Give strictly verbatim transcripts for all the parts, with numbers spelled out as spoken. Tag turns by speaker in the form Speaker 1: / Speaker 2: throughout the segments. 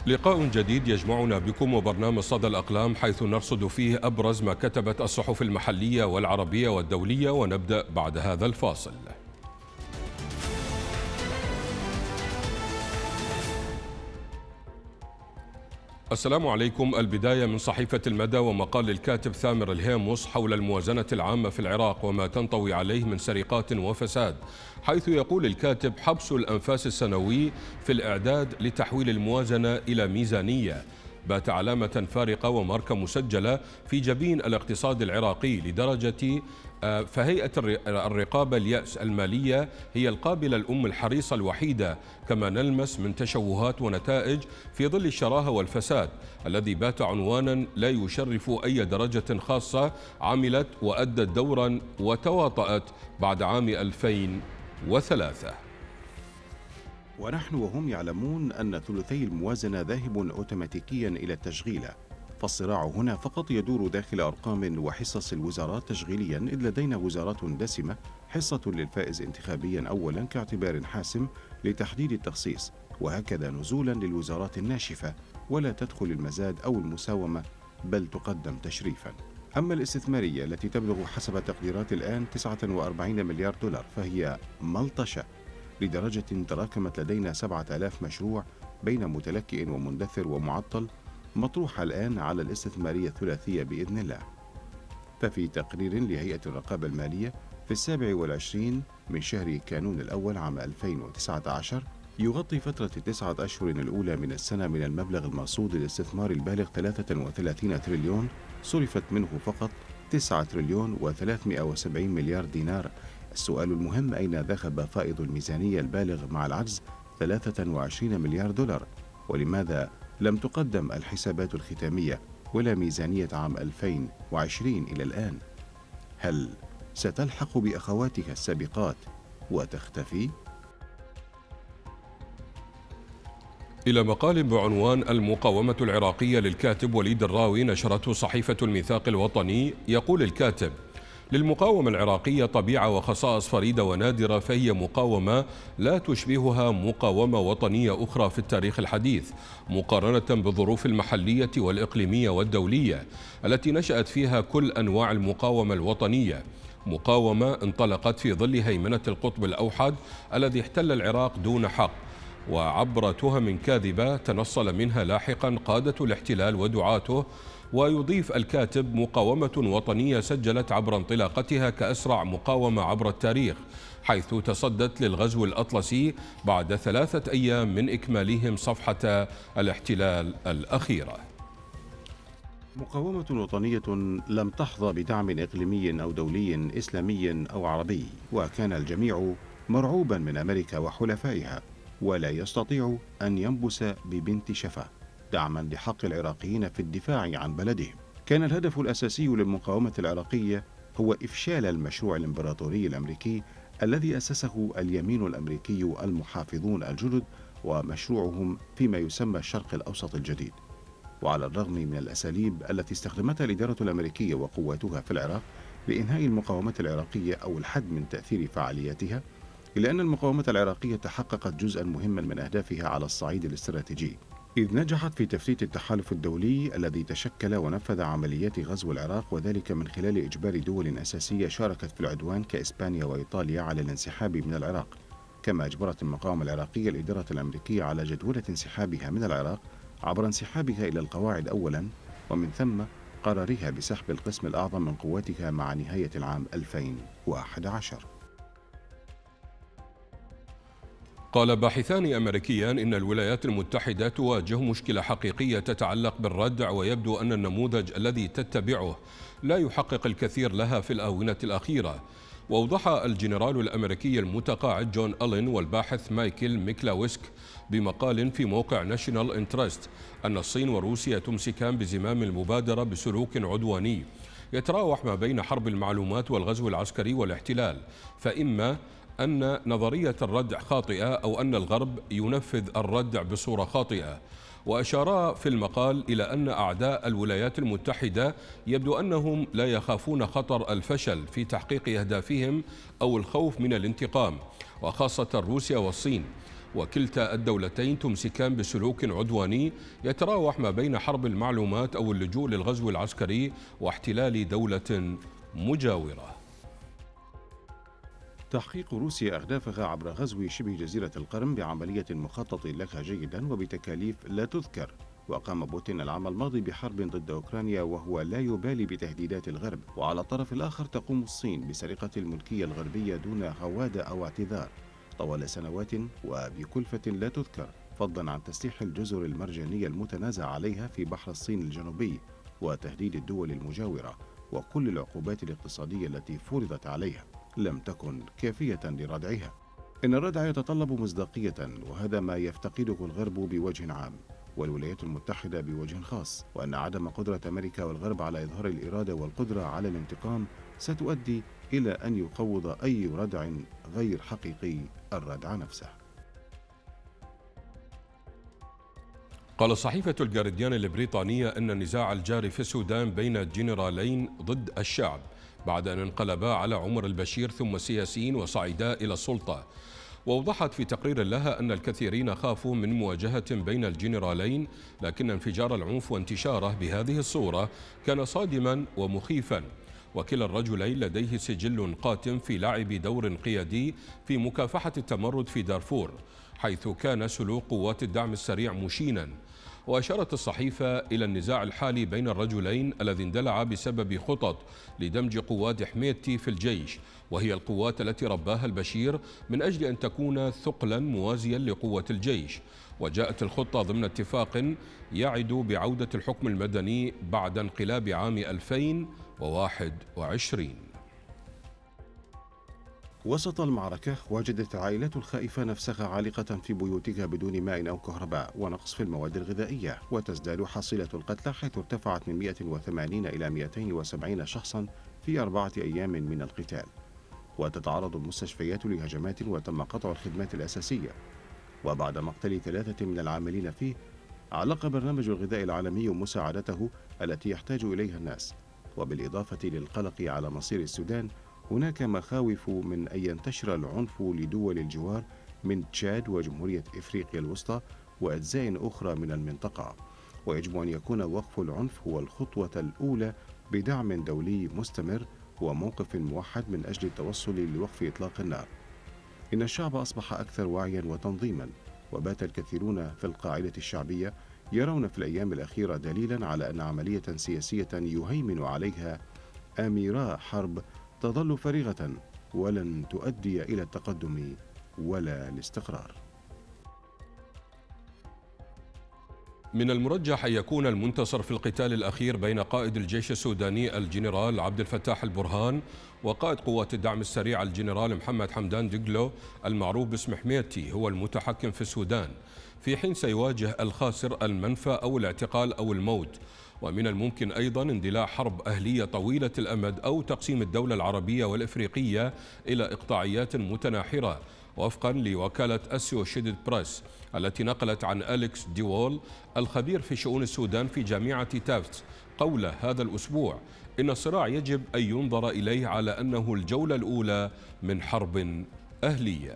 Speaker 1: لقاء جديد يجمعنا بكم وبرنامج صدى الأقلام، حيث نرصد فيه أبرز ما كتبت الصحف المحلية والعربية والدولية، ونبدأ بعد هذا الفاصل. السلام عليكم. البداية من صحيفة المدى ومقال الكاتب ثامر الهيموس حول الموازنة العامة في العراق وما تنطوي عليه من سرقات وفساد، حيث يقول الكاتب: حبس الأنفاس السنوي في الإعداد لتحويل الموازنة إلى ميزانية بات علامة فارقة وماركة مسجلة في جبين الاقتصاد العراقي لدرجة فهيئة الرقابة اليأس المالية هي القابلة الأم الحريصة الوحيدة، كما نلمس من تشوهات ونتائج في ظل الشراهة والفساد الذي بات عنوانا لا يشرف أي درجة خاصة عملت وأدت دورا وتواطأت بعد عام ألفين وثلاثة.
Speaker 2: ونحن وهم يعلمون أن ثلثي الموازنة ذاهب أوتوماتيكيا إلى التشغيل، فالصراع هنا فقط يدور داخل أرقام وحصص الوزارات تشغيليا، إذ لدينا وزارات دسمة، حصة للفائز انتخابيا أولا كاعتبار حاسم لتحديد التخصيص، وهكذا نزولا للوزارات الناشفة، ولا تدخل المزاد أو المساومة بل تقدم تشريفا. أما الاستثمارية التي تبلغ حسب تقديرات الآن تسعة وأربعين مليار دولار فهي ملطشة لدرجة تراكمت لدينا سبعة آلاف مشروع بين متلكئ ومندثر ومعطل مطروحة الآن على الاستثمارية الثلاثية بإذن الله. ففي تقرير لهيئة الرقابة المالية في السابع والعشرين من شهر كانون الأول عام ألفين وتسعة عشر يغطي فترة التسعة أشهر الأولى من السنة من المبلغ المرصود للاستثمار البالغ ثلاثة وثلاثين تريليون، صرفت منه فقط تسعة تريليون وثلاثمئة وسبعين مليار دينار. السؤال المهم: أين ذهب فائض الميزانية البالغ مع العجز ثلاثة وعشرين مليار دولار؟ ولماذا لم تقدم الحسابات الختامية ولا ميزانية عام ألفين وعشرين إلى الآن؟ هل ستلحق بأخواتها السابقات وتختفي؟
Speaker 1: إلى مقال بعنوان المقاومة العراقية للكاتب وليد الراوي نشرته صحيفة الميثاق الوطني، يقول الكاتب: للمقاومة العراقية طبيعة وخصائص فريدة ونادرة، فهي مقاومة لا تشبهها مقاومة وطنية أخرى في التاريخ الحديث، مقارنة بالظروف المحلية والإقليمية والدولية التي نشأت فيها كل أنواع المقاومة الوطنية. مقاومة انطلقت في ظل هيمنة القطب الأوحد الذي احتل العراق دون حق، وعبر تهم كاذبة تنصل منها لاحقا قادة الاحتلال ودعاته. ويضيف الكاتب: مقاومة وطنية سجلت عبر انطلاقتها كأسرع مقاومة عبر التاريخ، حيث تصدت للغزو الأطلسي بعد ثلاثة أيام من إكمالهم صفحة الاحتلال الأخيرة.
Speaker 2: مقاومة وطنية لم تحظى بدعم إقليمي أو دولي إسلامي أو عربي، وكان الجميع مرعوبا من أمريكا وحلفائها، ولا يستطيع أن ينبس ببنت شفا دعما لحق العراقيين في الدفاع عن بلدهم. كان الهدف الأساسي للمقاومة العراقية هو إفشال المشروع الإمبراطوري الأمريكي الذي أسسه اليمين الأمريكي المحافظون الجدد ومشروعهم فيما يسمى الشرق الأوسط الجديد. وعلى الرغم من الأساليب التي استخدمتها الإدارة الأمريكية وقواتها في العراق لإنهاء المقاومة العراقية أو الحد من تأثير فعالياتها، إلا أن المقاومة العراقية تحققت جزءا مهما من أهدافها على الصعيد الاستراتيجي، إذ نجحت في تفتيت التحالف الدولي الذي تشكل ونفذ عمليات غزو العراق، وذلك من خلال إجبار دول أساسية شاركت في العدوان كإسبانيا وإيطاليا على الانسحاب من العراق. كما أجبرت المقاومة العراقية الإدارة الأمريكية على جدولة انسحابها من العراق عبر انسحابها إلى القواعد أولا، ومن ثم قرارها بسحب القسم الأعظم من قواتها مع نهاية العام ألفين وأحد عشر.
Speaker 1: قال باحثان أمريكيان إن الولايات المتحدة تواجه مشكلة حقيقية تتعلق بالردع، ويبدو أن النموذج الذي تتبعه لا يحقق الكثير لها في الآونة الأخيرة. وأوضح الجنرال الأمريكي المتقاعد جون ألين والباحث مايكل ميكلاويسك بمقال في موقع ناشونال انترست أن الصين وروسيا تمسكان بزمام المبادرة بسلوك عدواني يتراوح ما بين حرب المعلومات والغزو العسكري والاحتلال، فإما أن نظرية الردع خاطئة أو أن الغرب ينفذ الردع بصورة خاطئة. وأشار في المقال إلى أن أعداء الولايات المتحدة يبدو أنهم لا يخافون خطر الفشل في تحقيق أهدافهم أو الخوف من الانتقام، وخاصة روسيا والصين، وكلتا الدولتين تمسكان بسلوك عدواني يتراوح ما بين حرب المعلومات أو اللجوء للغزو العسكري واحتلال دولة مجاورة.
Speaker 2: تحقيق روسيا أهدافها عبر غزو شبه جزيرة القرم بعملية مخطط لها جيدا وبتكاليف لا تذكر. وقام بوتين العام الماضي بحرب ضد أوكرانيا وهو لا يبالي بتهديدات الغرب، وعلى الطرف الآخر تقوم الصين بسرقة الملكية الغربية دون هوادة أو اعتذار طوال سنوات وبكلفة لا تذكر، فضلا عن تسليح الجزر المرجانية المتنازع عليها في بحر الصين الجنوبي وتهديد الدول المجاورة. وكل العقوبات الاقتصادية التي فرضت عليها لم تكن كافية لردعها. إن الردع يتطلب مصداقية، وهذا ما يفتقده الغرب بوجه عام والولايات المتحدة بوجه خاص، وأن عدم قدرة أمريكا والغرب على إظهار الإرادة والقدرة على الانتقام ستؤدي إلى أن يقوض أي ردع غير حقيقي الردع نفسه.
Speaker 1: قال صحيفة الجارديان البريطانية أن النزاع الجاري في السودان بين جنرالين ضد الشعب بعد أن انقلبا على عمر البشير ثم سياسيين وصعدا إلى السلطة. وأوضحت في تقرير لها أن الكثيرين خافوا من مواجهة بين الجنرالين، لكن انفجار العنف وانتشاره بهذه الصورة كان صادما ومخيفا. وكلا الرجلين لديه سجل قاتم في لعب دور قيادي في مكافحة التمرد في دارفور، حيث كان سلوك قوات الدعم السريع مشينا. وأشارت الصحيفة إلى النزاع الحالي بين الرجلين الذي اندلع بسبب خطط لدمج قوات حميتي في الجيش، وهي القوات التي رباها البشير من أجل أن تكون ثقلا موازيا لقوة الجيش. وجاءت الخطة ضمن اتفاق يعد بعودة الحكم المدني بعد انقلاب عام ألفين وواحد وعشرين.
Speaker 2: وسط المعركة وجدت العائلات الخائفة نفسها عالقة في بيوتها بدون ماء أو كهرباء ونقص في المواد الغذائية، وتزداد حصيلة القتلى حيث ارتفعت من مئة وثمانين إلى مئتين وسبعين شخصا في أربعة أيام من القتال. وتتعرض المستشفيات لهجمات وتم قطع الخدمات الأساسية. وبعد مقتل ثلاثة من العاملين فيه، علق برنامج الغذاء العالمي مساعدته التي يحتاج إليها الناس. وبالإضافة للقلق على مصير السودان، هناك مخاوف من أن ينتشر العنف لدول الجوار من تشاد وجمهورية إفريقيا الوسطى وأجزاء أخرى من المنطقة. ويجب أن يكون وقف العنف هو الخطوة الأولى بدعم دولي مستمر وموقف موحد من أجل التوصل لوقف إطلاق النار. إن الشعب أصبح أكثر وعيا وتنظيما، وبات الكثيرون في القاعدة الشعبية يرون في الأيام الأخيرة دليلا على أن عملية سياسية يهيمن عليها آميراء حرب تظل فارغة ولن تؤدي إلى التقدم ولا الاستقرار.
Speaker 1: من المرجح أن يكون المنتصر في القتال الأخير بين قائد الجيش السوداني الجنرال عبد الفتاح البرهان وقائد قوات الدعم السريع الجنرال محمد حمدان دقلو المعروف باسم حميتي هو المتحكم في السودان، في حين سيواجه الخاسر المنفى أو الاعتقال أو الموت. ومن الممكن أيضا اندلاع حرب أهلية طويلة الأمد أو تقسيم الدولة العربية والإفريقية إلى إقطاعيات متناحرة، وفقا لوكالة أسوشيتد بريس التي نقلت عن أليكس ديوول الخبير في شؤون السودان في جامعة تافتس قوله هذا الأسبوع إن الصراع يجب أن ينظر إليه على أنه الجولة الأولى من حرب أهلية.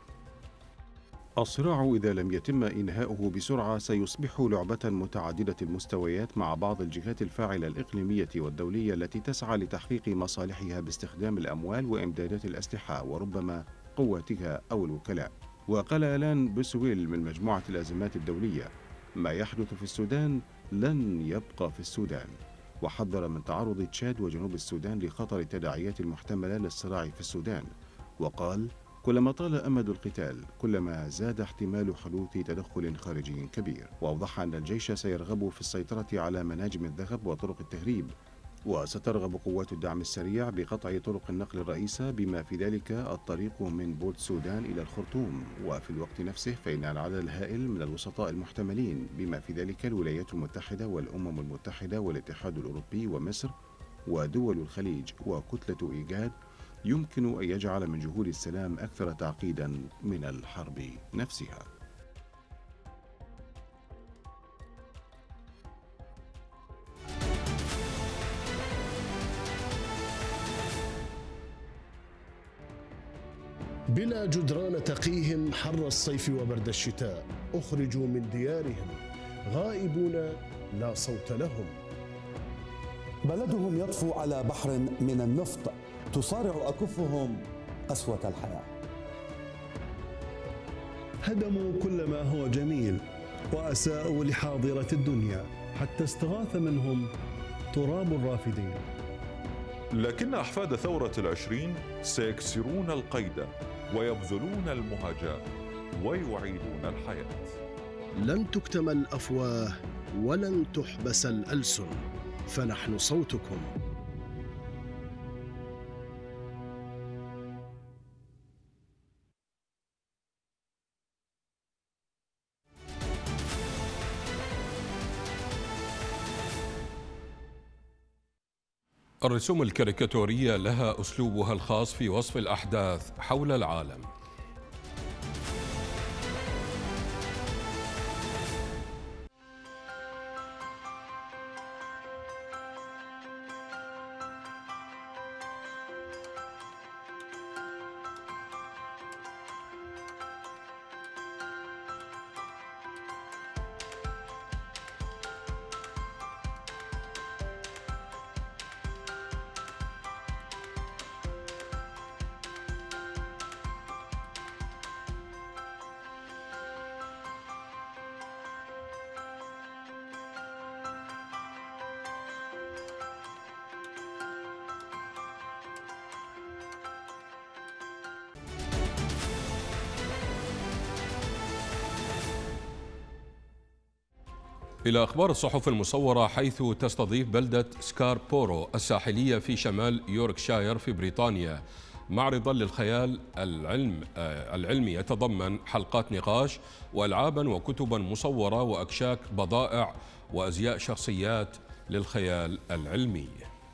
Speaker 2: الصراع إذا لم يتم إنهاؤه بسرعة سيصبح لعبة متعددة المستويات مع بعض الجهات الفاعلة الإقليمية والدولية التي تسعى لتحقيق مصالحها باستخدام الأموال وإمدادات الأسلحة وربما قواتها أو الوكلاء. وقال آلان بوسويل من مجموعة الأزمات الدولية: ما يحدث في السودان لن يبقى في السودان. وحذر من تعرض تشاد وجنوب السودان لخطر التداعيات المحتملة للصراع في السودان، وقال: كلما طال أمد القتال كلما زاد احتمال حدوث تدخل خارجي كبير. وأوضح أن الجيش سيرغب في السيطرة على مناجم الذهب وطرق التهريب، وسترغب قوات الدعم السريع بقطع طرق النقل الرئيسة بما في ذلك الطريق من بورت سودان إلى الخرطوم. وفي الوقت نفسه فإن العدد الهائل من الوسطاء المحتملين بما في ذلك الولايات المتحدة والأمم المتحدة والاتحاد الأوروبي ومصر ودول الخليج وكتلة إيجاد يمكن أن يجعل من جهود السلام أكثر تعقيدا من الحرب نفسها.
Speaker 3: بلا جدران تقيهم حر الصيف وبرد الشتاء، أخرجوا من ديارهم غائبون لا صوت لهم.
Speaker 4: بلدهم يطفو على بحر من النفط، تصارع أكفهم قسوة الحياة.
Speaker 5: هدموا كل ما هو جميل وأساءوا لحاضرة الدنيا حتى استغاث منهم تراب الرافدين.
Speaker 6: لكن أحفاد ثورة العشرين سيكسرون القيد ويبذلون المهاجة ويعيدون الحياة.
Speaker 3: لن تكتم الأفواه ولن تحبس الألسن، فنحن صوتكم.
Speaker 1: الرسوم الكاريكاتورية لها أسلوبها الخاص في وصف الأحداث حول العالم. إلى أخبار الصحف المصورة، حيث تستضيف بلدة سكاربورو الساحلية في شمال يوركشاير في بريطانيا معرضا للخيال العلم العلمي يتضمن حلقات نقاش وألعابا وكتبا مصورة وأكشاك بضائع وأزياء شخصيات للخيال العلمي.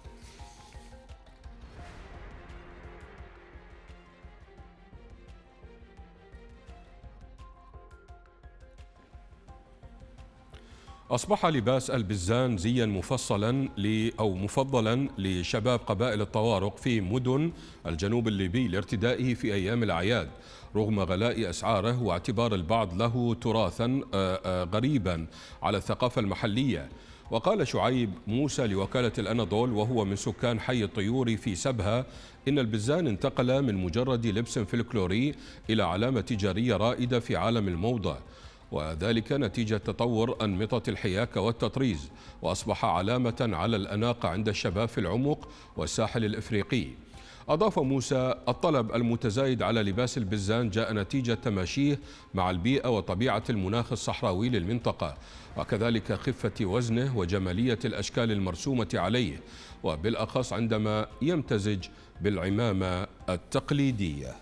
Speaker 1: أصبح لباس البزان زيا مفصلا أو مفضلا لشباب قبائل الطوارق في مدن الجنوب الليبي لارتدائه في أيام الأعياد، رغم غلاء أسعاره واعتبار البعض له تراثا غريبا على الثقافة المحلية. وقال شعيب موسى لوكالة الأناضول وهو من سكان حي الطيور في سبها إن البزان انتقل من مجرد لبس فلكلوري إلى علامة تجارية رائدة في عالم الموضة، وذلك نتيجة تطور أنمطة الحياكة والتطريز، وأصبح علامة على الأناقة عند الشباب في العمق والساحل الإفريقي. أضاف موسى الطلب المتزايد على لباس البزان جاء نتيجة تماشيه مع البيئة وطبيعة المناخ الصحراوي للمنطقة، وكذلك خفة وزنه وجمالية الأشكال المرسومة عليه، وبالأخص عندما يمتزج بالعمامة التقليدية.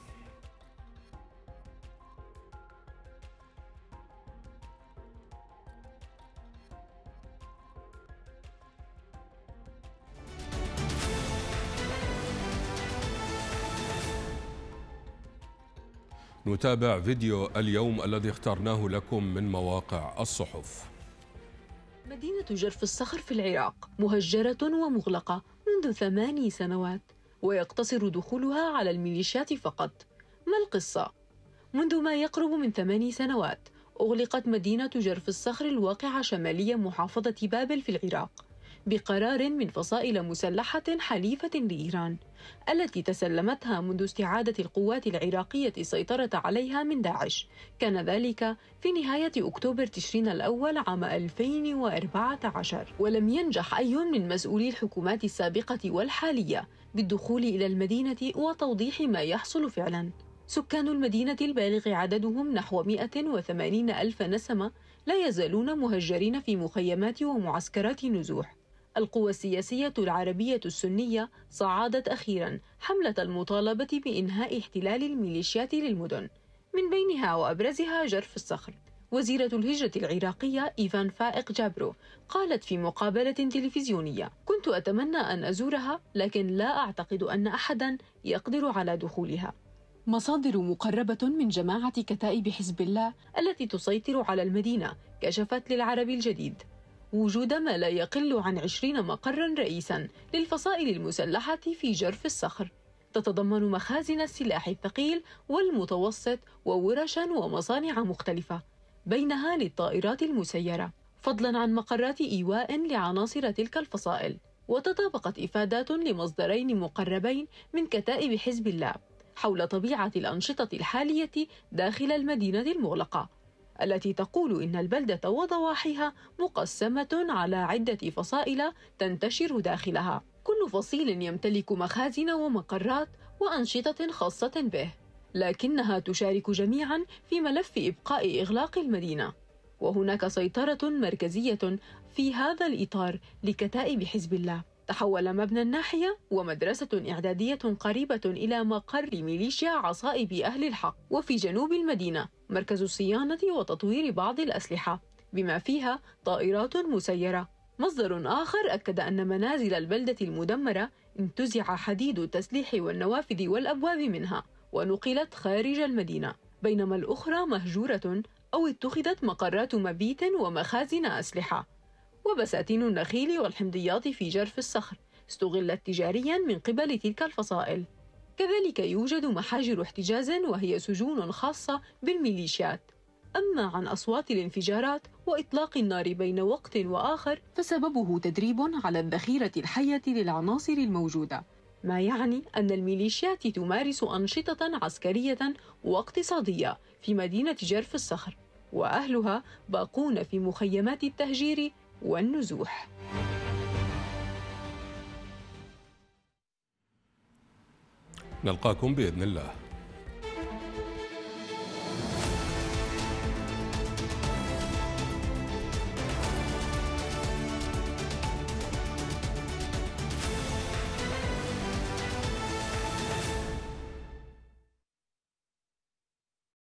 Speaker 1: نتابع فيديو اليوم الذي اخترناه لكم من مواقع الصحف.
Speaker 7: مدينة جرف الصخر في العراق مهجرة ومغلقة منذ ثماني سنوات، ويقتصر دخولها على الميليشيات فقط. ما القصة؟ منذ ما يقرب من ثماني سنوات أغلقت مدينة جرف الصخر الواقعة شمالية محافظة بابل في العراق بقرار من فصائل مسلحة حليفة لإيران التي تسلمتها منذ استعادة القوات العراقية السيطرة عليها من داعش. كان ذلك في نهاية أكتوبر تشرين الأول عام ألفين وأربعة عشر، ولم ينجح أي من مسؤولي الحكومات السابقة والحالية بالدخول إلى المدينة وتوضيح ما يحصل فعلا. سكان المدينة البالغ عددهم نحو مئة وثمانين ألف نسمة لا يزالون مهجرين في مخيمات ومعسكرات نزوح. القوى السياسية العربية السنية صعدت أخيرا حملة المطالبة بإنهاء احتلال الميليشيات للمدن، من بينها وأبرزها جرف الصخر. وزيرة الهجرة العراقية إيفان فائق جابرو قالت في مقابلة تلفزيونية: كنت أتمنى أن أزورها، لكن لا أعتقد أن أحدا يقدر على دخولها. مصادر مقربة من جماعة كتائب حزب الله التي تسيطر على المدينة كشفت للعربي الجديد وجود ما لا يقل عن عشرين مقرا رئيسا للفصائل المسلحة في جرف الصخر. تتضمن مخازن السلاح الثقيل والمتوسط وورشا ومصانع مختلفة، بينها للطائرات المسيرة، فضلا عن مقرات إيواء لعناصر تلك الفصائل. وتطابقت إفادات لمصدرين مقربين من كتائب حزب الله حول طبيعة الأنشطة الحالية داخل المدينة المغلقة، التي تقول إن البلدة وضواحيها مقسمة على عدة فصائل تنتشر داخلها، كل فصيل يمتلك مخازن ومقرات وأنشطة خاصة به، لكنها تشارك جميعا في ملف إبقاء إغلاق المدينة. وهناك سيطرة مركزية في هذا الإطار لكتائب حزب الله. تحول مبنى الناحية ومدرسة إعدادية قريبة إلى مقر ميليشيا عصائب أهل الحق. وفي جنوب المدينة مركز صيانة وتطوير بعض الأسلحة، بما فيها طائرات مسيرة. مصدر آخر أكد أن منازل البلدة المدمرة انتزع حديد التسليح والنوافذ والأبواب منها ونقلت خارج المدينة، بينما الأخرى مهجورة أو اتخذت مقرات مبيت ومخازن أسلحة. وبساتين النخيل والحمضيات في جرف الصخر استغلت تجاريا من قبل تلك الفصائل. كذلك يوجد محاجر احتجاز وهي سجون خاصة بالميليشيات. أما عن أصوات الانفجارات وإطلاق النار بين وقت وآخر فسببه تدريب على الذخيرة الحية للعناصر الموجودة، ما يعني أن الميليشيات تمارس أنشطة عسكرية واقتصادية في مدينة جرف الصخر، وأهلها باقون في مخيمات التهجير والنزوح.
Speaker 1: نلقاكم بإذن الله.